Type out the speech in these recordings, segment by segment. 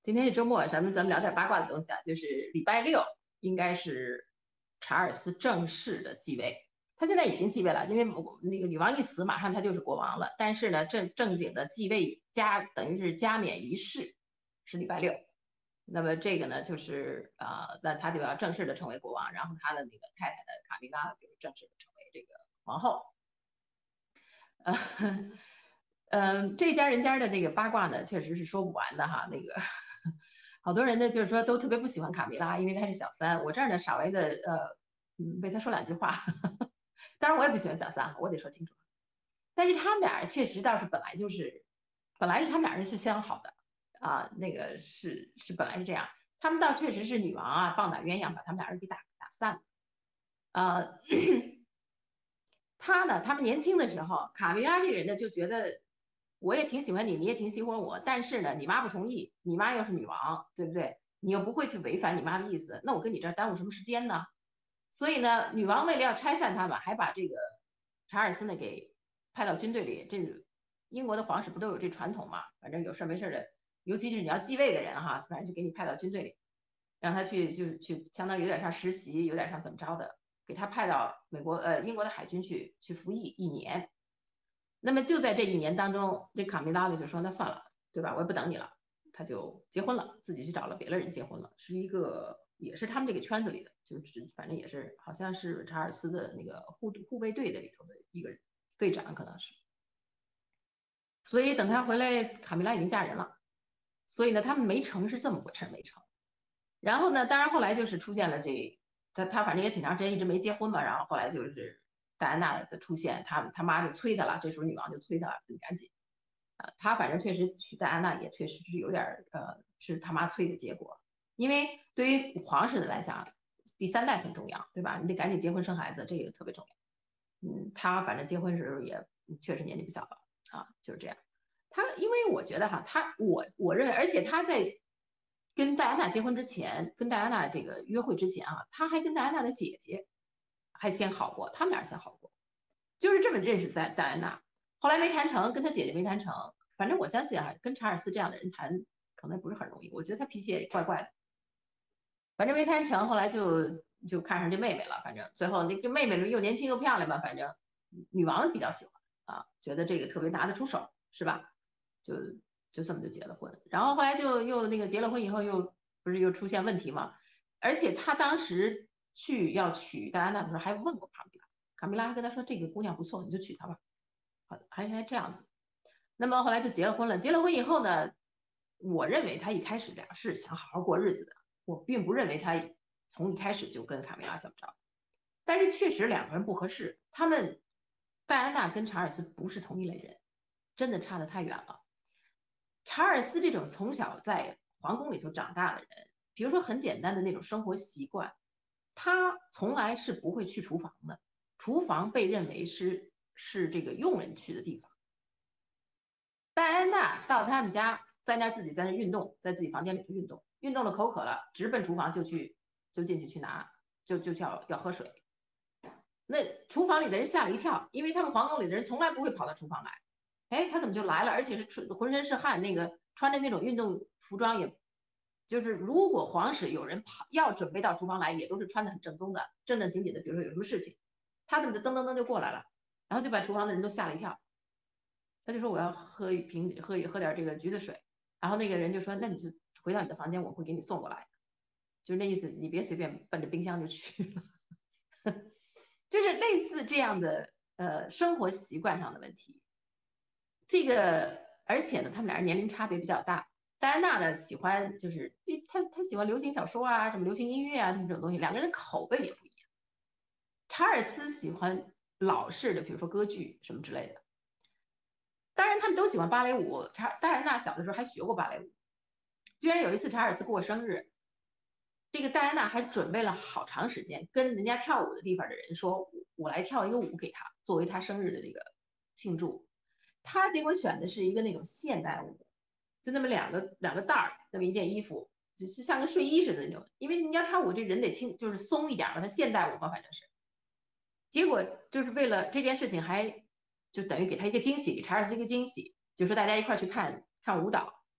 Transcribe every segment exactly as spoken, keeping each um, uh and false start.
今天是周末，咱们咱们聊点八卦的东西啊，就是礼拜六应该是查尔斯正式的继位，他现在已经继位了，因为我那个女王一死，马上他就是国王了。但是呢，正正经的继位加等于是加冕仪式是礼拜六，那么这个呢就是呃，那他就要正式的成为国王，然后他的那个太太的卡米拉就是正式的成为这个皇后。呃，嗯，这家人家的这个八卦呢，确实是说不完的哈。那个好多人呢，就是说都特别不喜欢卡米拉，因为她是小三。我这儿呢，稍微的呃，嗯，为她说两句话。当然，我也不喜欢小三，我得说清楚。但是他们俩确实倒是本来就是，本来是他们俩人是相好的啊，那个是是本来是这样。他们倒确实是女王啊，棒打鸳鸯把他们俩人给打打散了。呃，他呢，他们年轻的时候，卡米拉这个人呢就觉得我也挺喜欢你，你也挺喜欢我，但是呢，你妈不同意，你妈又是女王，对不对？你又不会去违反你妈的意思，那我跟你这儿耽误什么时间呢？所以呢，女王为了要拆散他们，还把这个查尔斯呢给派到军队里。这英国的皇室不都有这传统嘛？反正有事没事的，尤其是你要继位的人哈，反正就给你派到军队里，让他去就去，相当于有点像实习，有点像怎么着的。给他派到美国呃英国的海军去去服役一年。那么就在这一年当中，这卡米拉呢就说那算了，对吧？我也不等你了，他就结婚了，自己去找了别的人结婚了，是一个也是他们这个圈子里的，就是反正也是好像是查尔斯的那个护护卫队的里头的一个队长可能是。所以等他回来，卡米拉已经嫁人了，所以呢他们没成是这么回事，没成。然后呢，当然后来就是出现了这，他他反正也挺长时间一直没结婚嘛，然后后来就是戴安娜的出现，他他妈就催他了，这时候女王就催他，你赶紧，啊，他反正确实娶戴安娜也确实是有点呃是他妈催的结果，因为对于皇室的来讲，第三代很重要，对吧？你得赶紧结婚生孩子，这个特别重要。嗯，他反正结婚时候也确实年纪不小了啊，就是这样。他因为我觉得哈，他我我认为，而且他在跟戴安娜结婚之前，跟戴安娜这个约会之前啊，他还跟戴安娜的姐姐还先好过，他们俩先好过，就是这么认识戴戴安娜。后来没谈成，跟他姐姐没谈成。反正我相信啊，跟查尔斯这样的人谈可能不是很容易。我觉得他脾气也怪怪的。反正没谈成，后来就就看上这妹妹了。反正最后那个妹妹又年轻又漂亮嘛，反正女王比较喜欢啊，觉得这个特别拿得出手，是吧？就就这么就结了婚。然后后来就又那个结了婚以后又不是又出现问题嘛？而且他当时去要娶戴安娜的时候还问过卡米拉，卡米拉还跟他说这个姑娘不错，你就娶她吧。好，还还这样子。那么后来就结了婚了。结了婚以后呢，我认为他一开始俩是想好好过日子的，我并不认为他从一开始就跟卡米拉怎么着。但是确实两个人不合适，他们戴安娜跟查尔斯不是同一类人，真的差得太远了。查尔斯这种从小在皇宫里头长大的人，比如说很简单的那种生活习惯，他从来是不会去厨房的，厨房被认为是是这个佣人去的地方。戴安娜到他们家，在那自己在那运动，在自己房间里头运动，运动的口渴了，直奔厨房就去就进去去拿，就就要要喝水。那厨房里的人吓了一跳，因为他们皇宫里的人从来不会跑到厨房来。哎，他怎么就来了？而且是出浑身是汗，那个穿着那种运动服装也，就是如果皇室有人跑要准备到厨房来，也都是穿的很正宗的，正正经经的。比如说有什么事情，他怎么就噔噔噔就过来了，然后就把厨房的人都吓了一跳。他就说我要喝一瓶喝喝点这个橘子水，然后那个人就说那你就回到你的房间，我会给你送过来，就是那意思，你别随便奔着冰箱就去了。就是类似这样的呃生活习惯上的问题。这个而且呢，他们俩人年龄差别比较大。戴安娜呢喜欢就是她她喜欢流行小说啊，什么流行音乐啊，什么这种东西，两个人的口味也不一样。查尔斯喜欢老式的，比如说歌剧什么之类的。当然，他们都喜欢芭蕾舞。查戴安娜小的时候还学过芭蕾舞。居然有一次查尔斯过生日，这个戴安娜还准备了好长时间，跟人家跳舞的地方的人说，我来跳一个舞给他，作为他生日的这个庆祝。他结果选的是一个那种现代舞，就那么两个两个带儿，那么一件衣服，就是像个睡衣似的那种。因为你要跳舞，这人得轻，就是松一点嘛，他现代舞嘛，反正是。结果就是为了这件事情，还就等于给他一个惊喜，给查尔斯一个惊喜，就说大家一块儿去看看舞蹈。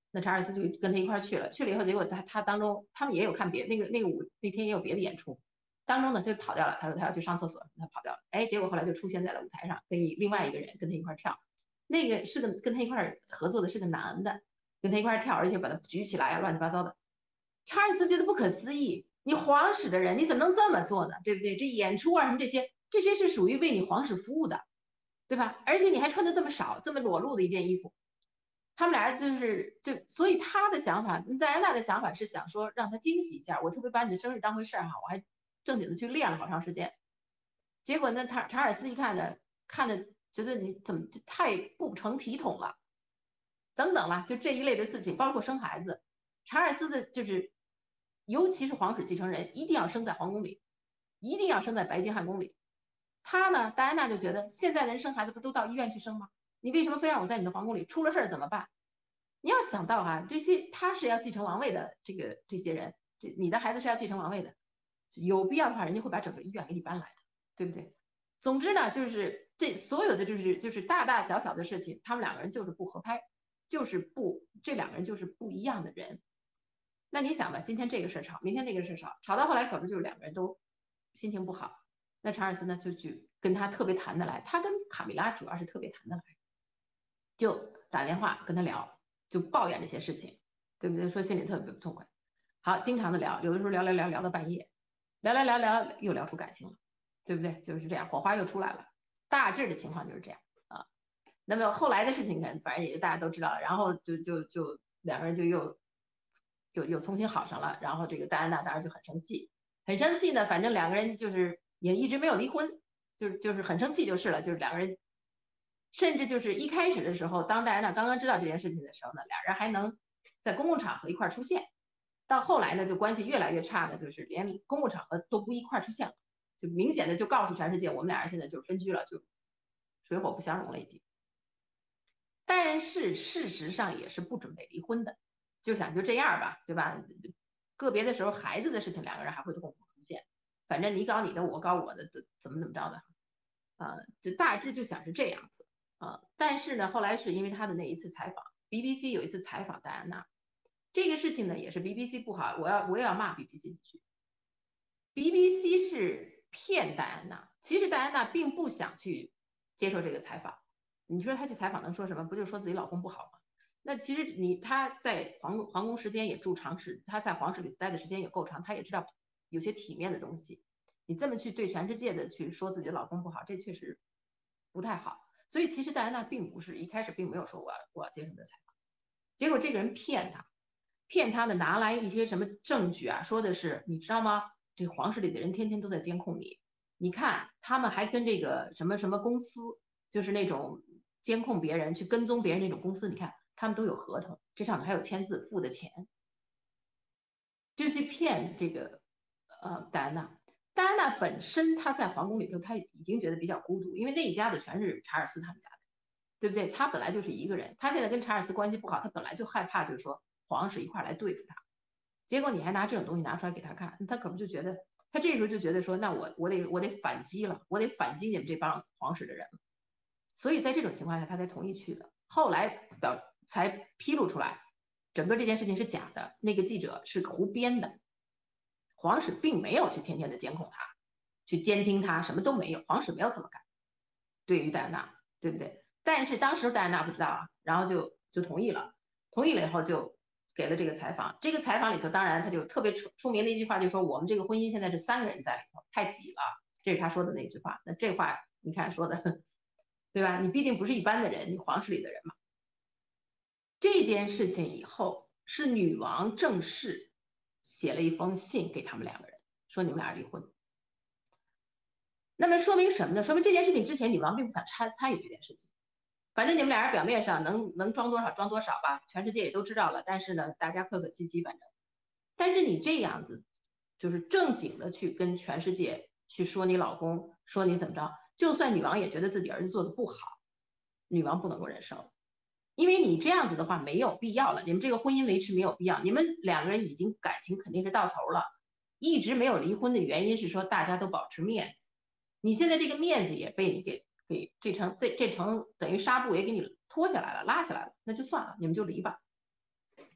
那查尔斯就跟他一块去了，去了以后，结果他他当中他们也有看别那个那个舞那天也有别的演出，当中呢就跑掉了，他说他要去上厕所，他跑掉了，哎，结果后来就出现在了舞台上，跟另外一个人跟他一块跳，那个是个跟他一块合作的是个男的，跟他一块跳，而且把他举起来啊，乱七八糟的。查尔斯觉得不可思议，你皇室的人你怎么能这么做呢？对不对？这演出啊什么这些，这些是属于为你皇室服务的，对吧？而且你还穿的这么少，这么裸露的一件衣服。他们俩就是就，所以他的想法，戴安娜的想法是想说让他惊喜一下，我特别把你的生日当回事儿哈，我还正经的去练了好长时间。结果呢，查查尔斯一看呢，看的觉得你怎么太不成体统了，等等啦，就这一类的事情，包括生孩子。查尔斯的就是，尤其是皇室继承人，一定要生在皇宫里，一定要生在白金汉宫里。他呢，戴安娜就觉得现在人生孩子不都到医院去生吗？你为什么非让我在你的皇宫里？出了事儿怎么办？你要想到哈、啊，这些他是要继承王位的，这个这些人，这你的孩子是要继承王位的，有必要的话，人家会把整个医院给你搬来的，对不对？总之呢，就是这所有的就是就是大大小小的事情，他们两个人就是不合拍，就是不这两个人就是不一样的人。那你想吧，今天这个事儿吵，明天那个事儿吵，吵到后来可不就是两个人都心情不好。那查尔斯呢就去跟他特别谈得来，他跟卡米拉主要是特别谈得来，就打电话跟他聊，就抱怨这些事情，对不对？说心里特别不痛快。好，经常的聊，有的时候聊聊聊聊到半夜，聊聊聊聊又聊出感情了，对不对？就是这样，火花又出来了。大致的情况就是这样啊。那么后来的事情呢，反正也就大家都知道了。然后就就就两个人就又又又重新好上了。然后这个戴安娜当然就很生气，很生气呢。反正两个人就是也一直没有离婚，就是就是很生气就是了。就是两个人甚至就是一开始的时候，当戴安娜刚刚知道这件事情的时候呢，俩人还能在公共场合一块出现。到后来呢，就关系越来越差的，就是连公共场合都不一块出现了，就明显的就告诉全世界，我们俩人现在就是分居了，就水火不相容了已经。但是事实上也是不准备离婚的，就想就这样吧，对吧？个别的时候孩子的事情两个人还会共同出现，反正你搞你的，我搞我的，怎么怎么着的，啊、呃，就大致就想是这样子啊、呃。但是呢，后来是因为他的那一次采访，B B C 有一次采访戴安娜，这个事情呢也是 B B C 不好，我要我也要骂 B B C 几句。B B C 是骗戴安娜，其实戴安娜并不想去接受这个采访。你说她去采访能说什么？不就是说自己老公不好吗？那其实你她在皇皇宫时间也住长时，她在皇室里待的时间也够长，她也知道有些体面的东西。你这么去对全世界的去说自己的老公不好，这确实不太好。所以其实戴安娜并不是一开始并没有说我要我要接受你的采访，结果这个人骗她，骗她的拿来一些什么证据啊，说的是你知道吗？这皇室里的人天天都在监控你，你看他们还跟这个什么什么公司，就是那种监控别人去跟踪别人那种公司，你看他们都有合同，这上面还有签字付的钱，就去骗这个呃戴安娜。戴安娜本身她在皇宫里头，她已经觉得比较孤独，因为那一家子全是查尔斯他们家的，对不对？她本来就是一个人，她现在跟查尔斯关系不好，她本来就害怕，就是说皇室一块来对付她。结果你还拿这种东西拿出来给他看，他可不就觉得，他这时候就觉得说，那我我得我得反击了，我得反击你们这帮皇室的人。所以在这种情况下，他才同意去的。后来表才披露出来，整个这件事情是假的，那个记者是胡编的，皇室并没有去天天的监控他，去监听他，什么都没有，皇室没有这么干。对于戴安娜，对不对？但是当时戴安娜不知道啊，然后就就同意了，同意了以后就给了这个采访。这个采访里头，当然他就特别出出名的一句话，就说我们这个婚姻现在是三个人在里头，太挤了，这是他说的那句话。那这话你看说的，对吧？你毕竟不是一般的人，你皇室里的人嘛。这件事情以后是女王正式写了一封信给他们两个人，说你们俩离婚。那么说明什么呢？说明这件事情之前女王并不想参参与这件事情。反正你们俩人表面上能能装多少装多少吧，全世界也都知道了。但是呢，大家客客气气，反正。但是你这样子，就是正经的去跟全世界去说你老公，说你怎么着，就算女王也觉得自己儿子做的不好，女王不能够忍受，因为你这样子的话没有必要了，你们这个婚姻维持没有必要，你们两个人已经感情肯定是到头了，一直没有离婚的原因是说大家都保持面子，你现在这个面子也被你给给这层这这层等于纱布也给你脱下来了，拉下来了，那就算了，你们就离吧。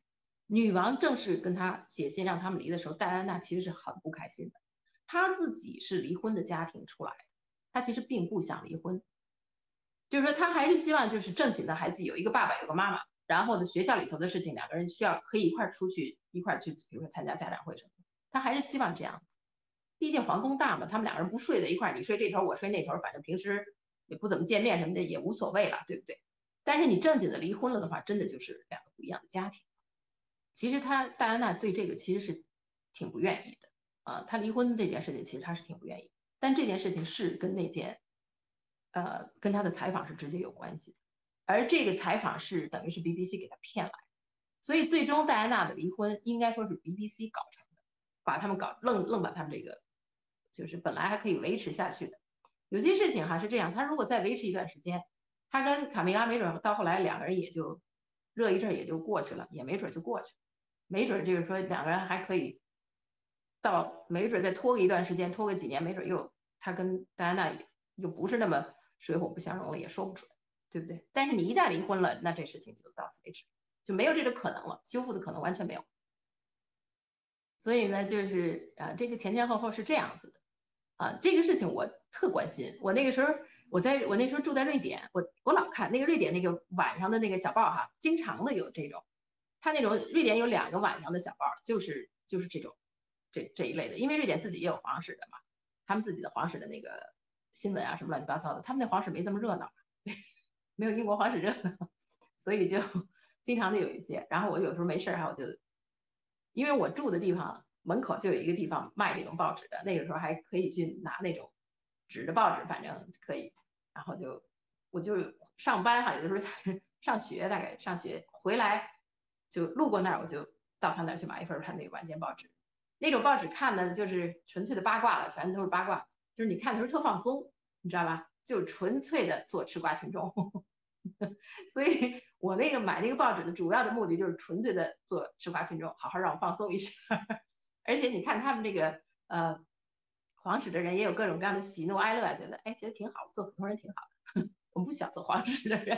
女王正式跟他写信让他们离的时候，戴安娜其实是很不开心的。她自己是离婚的家庭出来的，她其实并不想离婚，就是说她还是希望就是正经的孩子有一个爸爸有个妈妈，然后呢学校里头的事情两个人需要可以一块出去一块去，比如说参加家长会什么的，她还是希望这样子。毕竟皇宫大嘛，他们两个人不睡在一块，你睡这头我睡那头，反正平时也不怎么见面什么的也无所谓了，对不对？但是你正经的离婚了的话，真的就是两个不一样的家庭。其实他戴安娜对这个其实是挺不愿意的啊，他离婚这件事情其实他是挺不愿意，但这件事情是跟那件呃跟他的采访是直接有关系的，而这个采访是等于是 B B C 给他骗来的，所以最终戴安娜的离婚应该说是 B B C 搞成的，把他们搞愣愣把他们这个就是本来还可以维持下去的，有些事情哈是这样，他如果再维持一段时间，他跟卡米拉没准到后来两个人也就热一阵也就过去了，也没准就过去了。没准就是说两个人还可以到，没准再拖个一段时间，拖个几年，没准又他跟戴安娜又不是那么水火不相容了，也说不准，对不对？但是你一旦离婚了，那这事情就到此为止，就没有这个可能了，修复的可能完全没有。所以呢，就是啊，这个前前后后是这样子的啊，这个事情我特关心。我那个时候，我在我那时候住在瑞典，我我老看那个瑞典那个晚上的那个小报哈，经常的有这种。他那种瑞典有两个晚上的小报，就是就是这种这这一类的，因为瑞典自己也有皇室的嘛，他们自己的皇室的那个新闻啊什么乱七八糟的，他们那皇室没这么热闹，没有英国皇室热闹，所以就经常的有一些。然后我有时候没事儿哈，我就因为我住的地方门口就有一个地方卖这种报纸的，那个时候还可以去拿那种纸的报纸，反正可以。然后就我就上班哈，有的时候上学大概上学回来就路过那儿，我就到他那儿去买一份他那个晚间报纸。那种报纸看的就是纯粹的八卦了，全都是八卦，就是你看的时候特放松，你知道吧？就纯粹的做吃瓜群众。所以我那个买那个报纸的主要的目的就是纯粹的做吃瓜群众，好好让我放松一下。而且你看他们这个呃皇室的人也有各种各样的喜怒哀乐，觉得哎觉得挺好，做普通人挺好的。我们不想做皇室的人，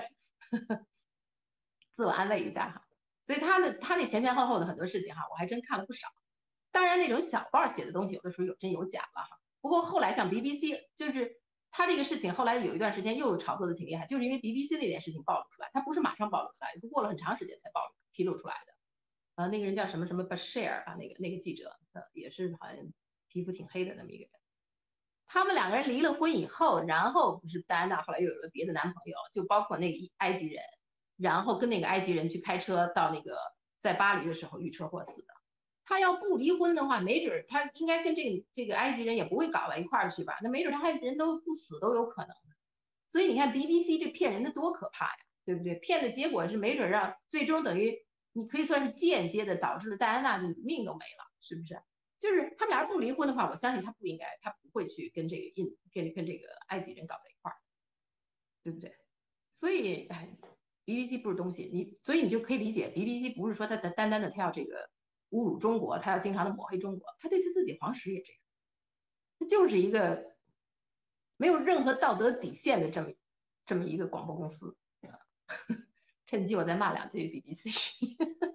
自我安慰一下哈。所以他的他那前前后后的很多事情哈，我还真看了不少。当然那种小报写的东西有的时候有真有假了哈。不过后来像 B B C 就是他这个事情后来有一段时间又炒作的挺厉害，就是因为 B B C 那件事情暴露出来，他不是马上暴露出来，是过了很长时间才暴露披露出来的。呃，那个人叫什么什么 Bashir 啊，那个那个记者，呃，也是好像皮肤挺黑的那么一个人。他们两个人离了婚以后，然后不是戴安娜后来又有了别的男朋友，就包括那个埃及人，然后跟那个埃及人去开车到那个在巴黎的时候遇车祸死的。他要不离婚的话，没准他应该跟这个这个埃及人也不会搞到一块儿去吧？那没准他还人都不死都有可能。所以你看 B B C 这骗人的多可怕呀，对不对？骗的结果是没准让最终等于你可以算是间接的导致了戴安娜的命都没了，是不是？就是他们俩人不离婚的话，我相信他不应该，他不会去跟这个印跟跟这个埃及人搞在一块儿，对不对？所以，哎，B B C 不是东西，你所以你就可以理解 B B C 不是说他单单单的他要这个侮辱中国，他要经常的抹黑中国，他对他自己皇室也这样，他就是一个没有任何道德底线的这么这么一个广播公司。趁机我再骂两句 B B C。